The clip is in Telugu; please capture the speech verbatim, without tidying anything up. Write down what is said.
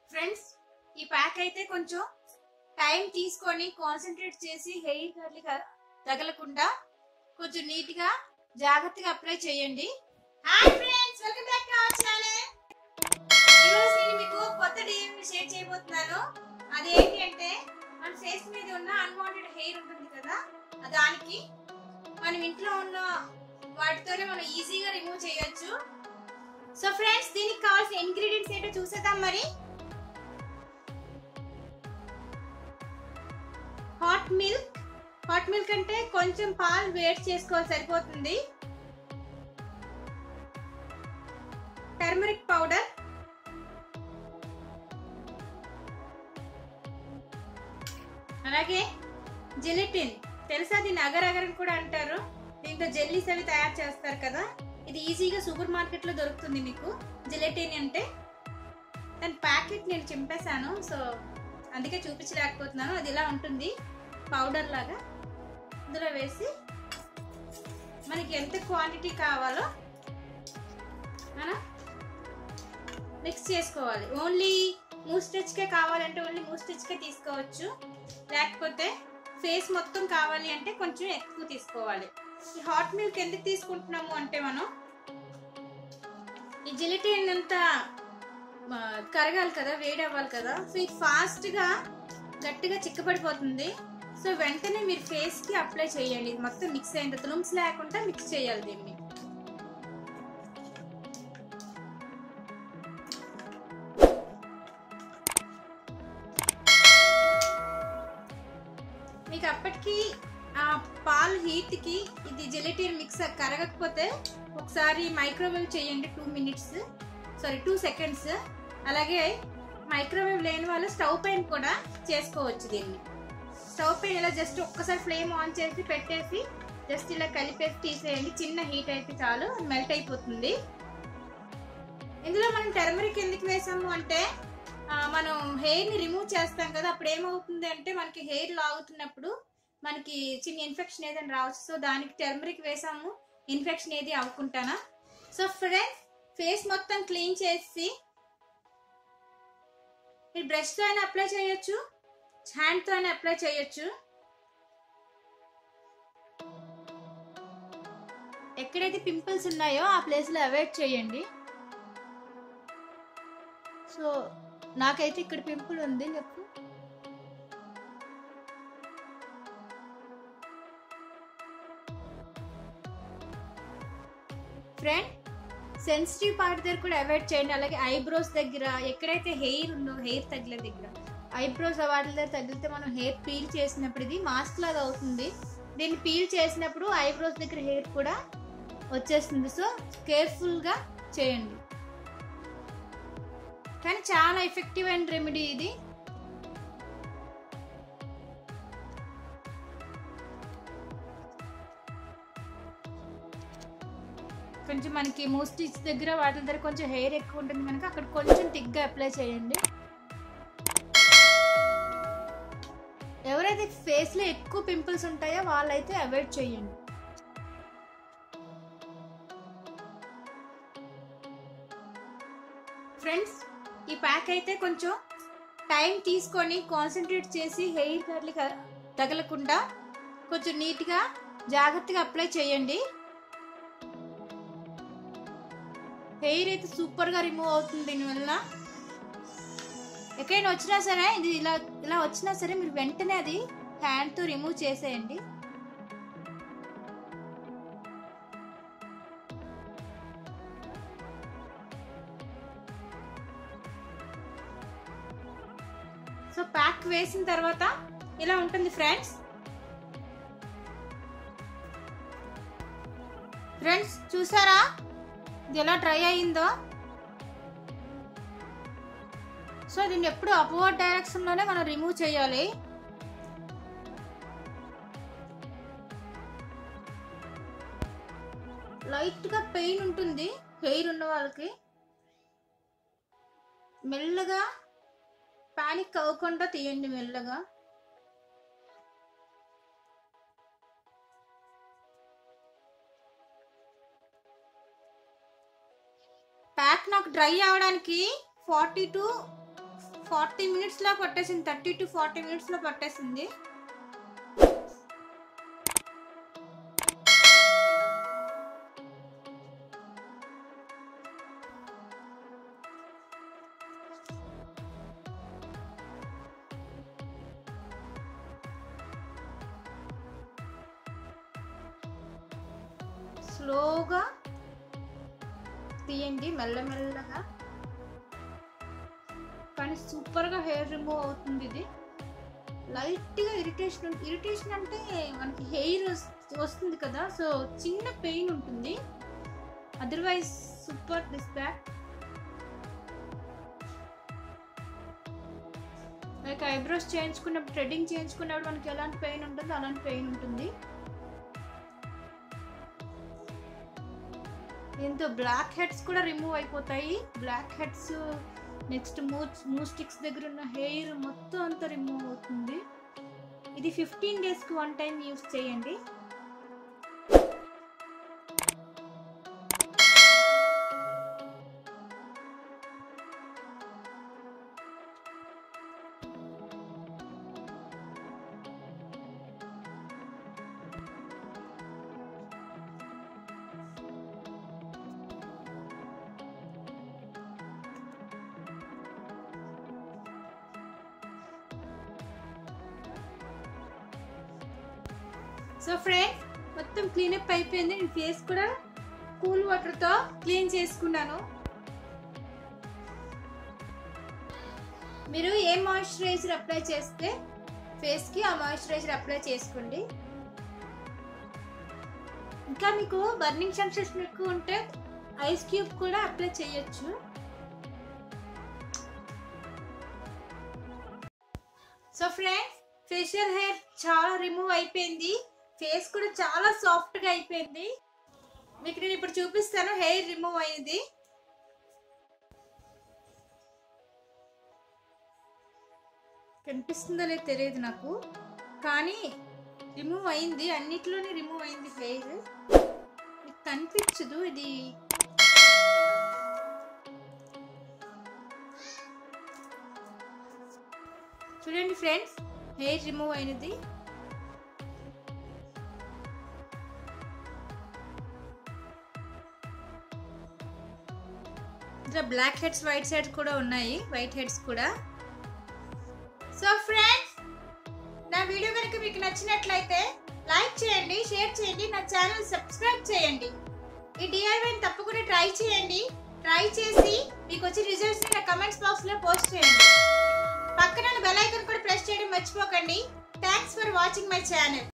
ఫ్రెండ్స్ ఈ ప్యాక్ అయితే కొంచెం టైం తీసుకొని కాన్సంట్రేట్ చేసి హెయిర్ కర్లీ తగలకుండా కొంచెం నీట్ గా జాగ్రత్తగా అప్లై చేయండి. Hi friends, welcome back to our channel. ఈ రోజు నేను మీకు కొత్త డిజైన్ షేర్ చేయబోతున్నాను. అదేంటి అంటే మన ఫేస్ మీద ఉన్న అన్వాంటెడ్ హెయిర్ ఉంటుంది కదా, దానికి మనం ఇంట్లో ఉన్న వాటితోనే మనం ఈజీగా రిమూవ్ చేయొచ్చు. సో ఫ్రెండ్స్, దీనికి కావాల్సిన ఇంగ్రీడియంట్స్ ఏంటో చూసేద్దాం. మరి హాట్ మిల్క్ హాట్ మిల్క్ అంటే కొంచెం పాలు వేడి చేసుకోవాలి, సరిపోతుంది. టర్మరిక్ పౌడర్, అలాగే జెలటిన్. తెలుసా, దీన్ని అగర్ అగర్ అని కూడా అంటారు. దీంతో జెల్లీస్ అవి తయారు చేస్తారు కదా, ఇది ఈజీగా సూపర్ మార్కెట్ లో దొరుకుతుంది మీకు. జెలటిన్ అంటే దాని ప్యాకెట్ నేను చింపేశాను, సో అందుకే చూపించలేకపోతున్నాను. అది ఇలా ఉంటుంది, పౌడర్ లాగా. ఇందులో వేసి మనకి ఎంత క్వాంటిటీ కావాలో మనం మిక్స్ చేసుకోవాలి. ఓన్లీ మూస్టెచ్కే కావాలంటే ఓన్లీ మూస్టెచ్కే తీసుకోవచ్చు, లేకపోతే ఫేస్ మొత్తం కావాలి అంటే కొంచెం ఎక్కువ తీసుకోవాలి. ఈ హాట్ మిల్క్ ఎందుకు తీసుకుంటున్నాము అంటే, మనం ఈ జెలటిన్ అంతా కరగాలి కదా, వేడి అవ్వాలి కదా. సో ఇది ఫాస్ట్గా గట్టిగా చిక్కబడిపోతుంది. సో వెంటనే మీరు ఫేస్కి అప్లై చేయండి. ఇది మొత్తం మిక్స్ అయిన తర్వాత లుమ్స్ లేకుండా మిక్స్ చేయాలి దీన్ని. మీకు అప్పటికి ఆ పాలు హీట్కి ఇది జెలటిన్ మిక్స్ కరగకపోతే ఒకసారి మైక్రోవేవ్ చేయండి, two minutes sorry two seconds. అలాగే మైక్రోవేవ్ లేని వాళ్ళు స్టవ్ పైన కూడా చేసుకోవచ్చు దీన్ని. స్టవ్ పైన ఇలా జస్ట్ ఒక్కసారి ఫ్లేమ్ ఆన్ చేసి పెట్టేసి జస్ట్ ఇలా కలిపేసి తీసేయండి. చిన్న హీట్ అయితే చాలు, మెల్ట్ అయిపోతుంది. ఇందులో మనం టర్మరిక్ ఎందుకు వేసాము అంటే, మనం హెయిర్ని రిమూవ్ చేస్తాం కదా, అప్పుడు ఏమవుతుంది అంటే మనకి హెయిర్ లాగుతున్నప్పుడు మనకి చిన్న ఇన్ఫెక్షన్ ఏదైనా రావచ్చు. సో దానికి టర్మరిక్ వేసాము, ఇన్ఫెక్షన్ ఏది అవ్వకుండానా. సో ఫ్రెండ్స్, ఫేస్ మొత్తం క్లీన్ చేసి మీరు బ్రష్తో అయినా అప్లై చేయొచ్చు, హ్యాండ్తో అయినా అప్లై చేయొచ్చు. ఎక్కడైతే పింపుల్స్ ఉన్నాయో ఆ ప్లేస్లో అవాయిడ్ చేయండి. సో నాకైతే ఇక్కడ పింపుల్ ఉంది, చెప్పు. ఫ్రెండ్, సెన్సిటివ్ పార్ట్ దగ్గర కూడా అవాయిడ్ చేయండి. అలాగే ఐబ్రోస్ దగ్గర, ఎక్కడైతే హెయిర్ ఉందో హెయిర్ తగిలే దగ్గర, ఐబ్రోస్ వాటి దగ్గర తగిలితే మనం హెయిర్ పీల్ చేసినప్పుడు ఇది మాస్క్ లాగా అవుతుంది. దీన్ని పీల్ చేసినప్పుడు ఐబ్రోస్ దగ్గర హెయిర్ కూడా వచ్చేస్తుంది. సో కేర్ఫుల్గా చేయండి. కానీ చాలా ఎఫెక్టివ్ అయిన రెమెడీ ఇది. కొంచెం మనకి మోస్టిచ్ దగ్గర వాటి దగ్గర కొంచెం హెయిర్ ఎక్కువ ఉంటుంది కనుక అక్కడ కొంచెం థిక్గా అప్లై చేయండి. ఎవరైతే ఫేస్లో ఎక్కువ పింపుల్స్ ఉంటాయో వాళ్ళైతే అవాయిడ్ చేయండి. ఫ్రెండ్స్, ఈ ప్యాక్ అయితే కొంచెం టైం తీసుకొని కాన్సన్ట్రేట్ చేసి హెయిర్ కర్లీ తగలకుండా కొంచెం నీట్గా జాగ్రత్తగా అప్లై చేయండి. హెయిర్ అయితే సూపర్గా రిమూవ్ అవుతుంది దీనివల్ల. ఎక్కడైనా వచ్చినా సరే, ఇది ఇలా ఇలా వచ్చినా సరే మీరు వెంటనే అది హ్యాండ్తో రిమూవ్ చేసేయండి. సో ప్యాక్ వేసిన తర్వాత ఇలా ఉంటుంది ఫ్రెండ్స్. ఫ్రెండ్స్ చూసారా ఇది ఎలా డ్రై అయిందో? సో దీన్ని ఎప్పుడు అప్వర్డ్ డైరెక్షన్లోనే మనం రిమూవ్ చేయాలి. లైట్గా పెయిన్ ఉంటుంది హెయిర్ ఉన్న వాళ్ళకి. మెల్లగా పానిక్ అవ్వకుండా తీయండి, మెల్లగా. ప్యాక్ నాకు డ్రై అవడానికి ఫార్టీ టు ఫార్టీ మినిట్స్లో పట్టేసింది, థర్టీ టు ఫార్టీ మినిట్స్లో పట్టేసింది. స్లోగా తీయండి, మెల్లమెల్లగా. కానీ సూపర్గా హెయిర్ రిమూవ్ అవుతుంది. ఇది లైట్గా ఇరిటేషన్ ఇరిటేషన్ అంటే మనకి హెయిర్ వస్తుంది కదా, సో చిన్న పెయిన్ ఉంటుంది. Otherwise super this back. Like eyebrows చేయించుకున్నప్పుడు, థ్రెడ్డింగ్ చేయించుకున్నప్పుడు మనకి ఎలాంటి పెయిన్ ఉంటుందో అలాంటి పెయిన్ ఉంటుంది. దీంతో బ్లాక్ హెడ్స్ కూడా రిమూవ్ అయిపోతాయి. బ్లాక్ హెడ్స్, నెక్స్ట్ మూ మూ స్టిక్స్ దగ్గర ఉన్న హెయిర్ మొత్తం అంతా రిమూవ్ అవుతుంది. ఇది ఫిఫ్టీన్ డేస్కి వన్ టైం యూస్ చేయండి. సో ఫ్రెండ్స్, మొత్తం క్లీనప్ అయిపోయింది. నేను ఫేస్ కూడా కూల్ వాటర్తో క్లీన్ చేసుకున్నాను. మీరు ఏ మాయిశ్చరైజర్ అప్లై చేస్తే ఫేస్కి ఆ మాయిశ్చరైజర్ అప్లై చేసుకోండి. ఇంకా మీకు బర్నింగ్ సెన్సేషన్ ఎక్కువ ఉంటే ఐస్ క్యూబ్ కూడా అప్లై చేయొచ్చు. సో ఫ్రెండ్స్, ఫేషియల్ హెయిర్ చాలా రిమూవ్ అయిపోయింది. ఫేస్ కూడా చాలా సాఫ్ట్గా అయిపోయింది. మీకు నేను ఇప్పుడు చూపిస్తాను హెయిర్ రిమూవ్ అయింది. కనిపిస్తుందో లేదో తెలియదు నాకు, కానీ రిమూవ్ అయింది. అన్నిట్లోనే రిమూవ్ అయింది హెయిర్. మీకు కనిపించదు ఇది. చూడండి ఫ్రెండ్స్, హెయిర్ రిమూవ్ అయినది. ఇంకా బ్లాక్ హెడ్స్, వైట్ హెడ్స్ కూడా ఉన్నాయి, వైట్ హెడ్స్ కూడా. సో ఫ్రెండ్స్, నా వీడియో కనుక మీకు నచ్చినట్లయితే లైక్ చేయండి, షేర్ చేయండి, నా ఛానల్ సబ్స్క్రైబ్ చేయండి. ఈ డిఐవైని తప్పకుండా ట్రై చేయండి. ట్రై చేసి మీకు వచ్చే రిజల్ట్స్ని నా కమెంట్స్ బాక్స్లో పోస్ట్ చేయండి. పక్కన బెల్ ఐకాన్ కూడా ప్రెస్ చేయడం మర్చిపోకండి. Thanks for watching my channel.